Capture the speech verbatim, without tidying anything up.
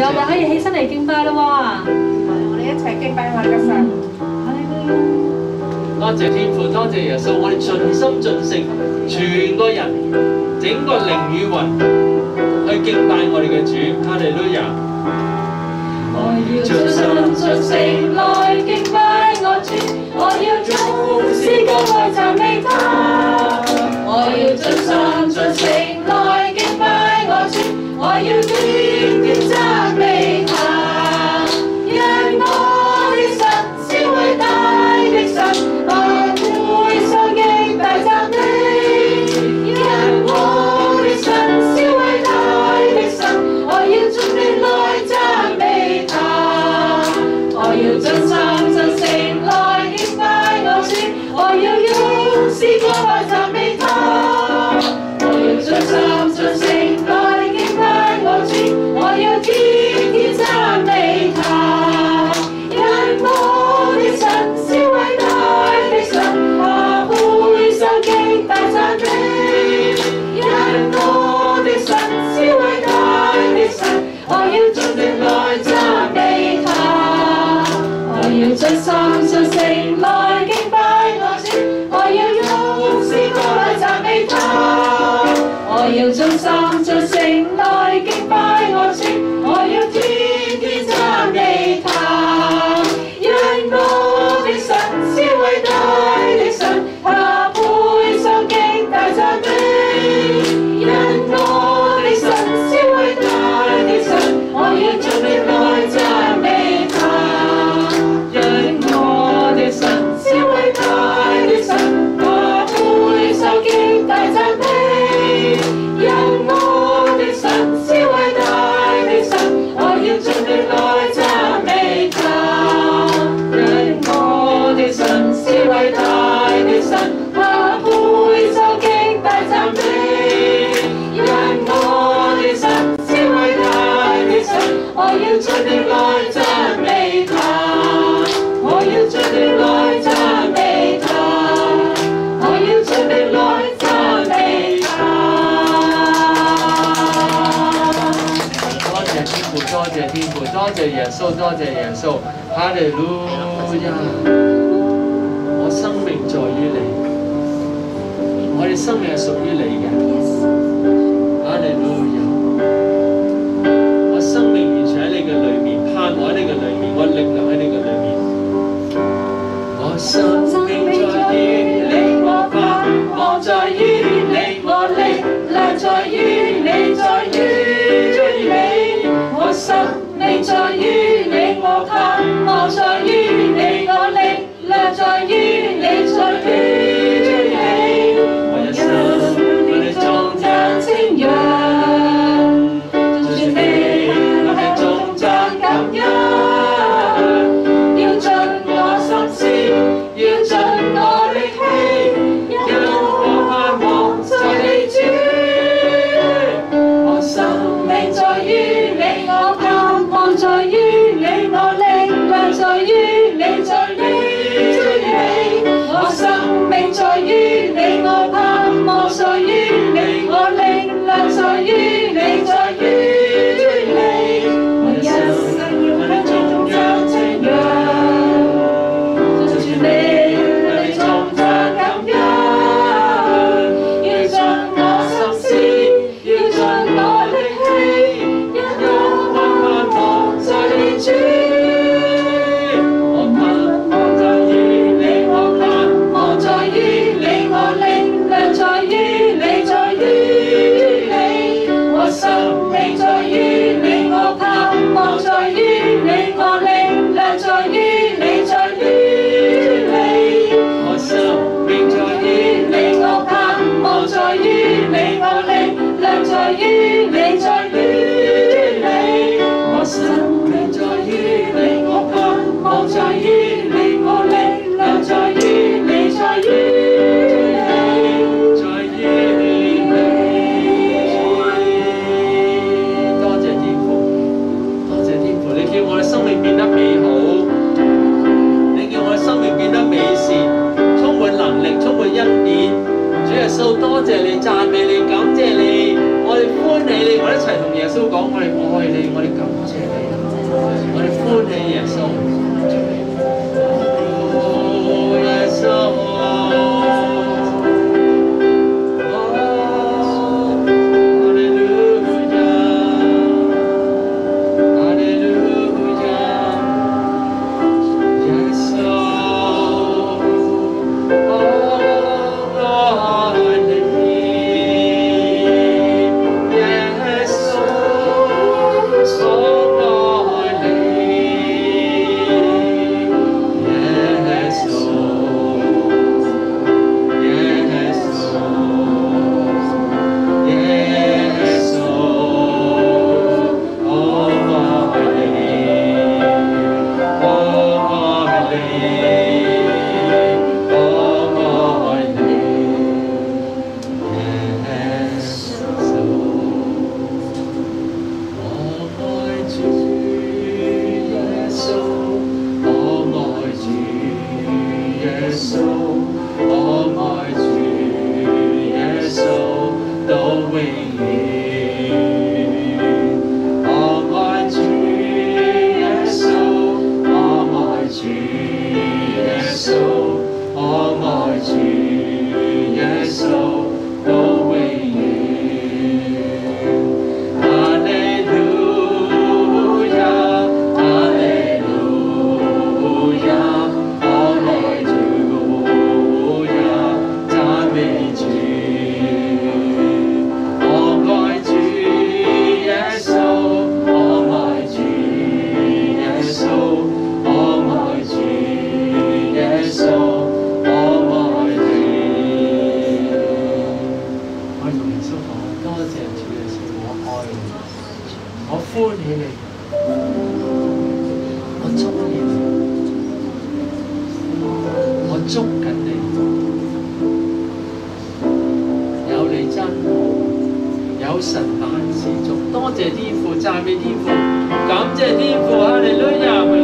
我哋可以起身嚟敬拜啦喎！我哋一齊敬拜我哋嘅神。 多謝天父，多謝耶穌，我哋盡心盡性，全個人整個靈與魂去敬拜我哋嘅主，哈利路亞！ 我要盡心盡性來敬拜我主，我要做詩歌來讚美他。我要盡心盡性來敬拜我主，我要天天讚美他。因我的神是偉大的神，我會受極大讚美。因我的神是偉大的神，我要盡力來讚美他。我要盡心盡性來敬拜我主，我要用詩歌來讚美他。我要盡心盡性來敬拜我主，我要天天讚美他。因我的神是偉大的神，我會受極大讚美。因我的神是偉大的神，我要盡力來讚美他。我要盡心盡性來敬拜我主，我要用詩歌來讚美他。我要盡心盡性來敬拜我主，我要天天讚美他。因我的神是偉大的神，他會受極大讚美。因我的神是偉大的神，我要盡力來讚美他。因我的神是偉大的神，我會受極大讚美。因我的神是偉大的神，我要盡力來讚美他。因我的神是偉大的神，他會受極大讚美。因我的神是偉大的神，我要盡力來讚美他。我要盡力來讚美他，我要盡力來讚美他。 多謝天父，多謝天父，多謝耶穌，多謝耶穌，哈利路亞！我生命在於你，我哋生命係屬於你嘅，哈利路亞！我生命完全喺你嘅裏面，盼望喺你嘅裏面，我力量喺你嘅裏面。我生命在於你，我盼望在於你，我力量在於你，在於你。我生命在於你，我盼望在於你，我力量在於你，在於你。我一生我哋頌讚稱揚，就算你我哋頌讚感恩，要盡我心思，要盡我力氣，因我盼望在你主。我生命在於你，我盼望在於你，我力量在於你，在於你。我生命在於你，我盼望在於你，我力量在於你，在於你。我一生要穌，我愛主耶穌到永遠。我愛主耶穌，我愛主耶穌，我愛主耶穌到永遠。哈利路亞，哈利路亞，我愛主呀，讚美主。我愛主耶穌，我愛主耶穌，我愛主耶穌，我愛你。我同耶穌講，多謝主耶穌，我愛你，我歡喜你，我中意你，我捉緊你，有你真好，有神萬事足。多謝天父，讚美天父，感謝天父，哈利路亞。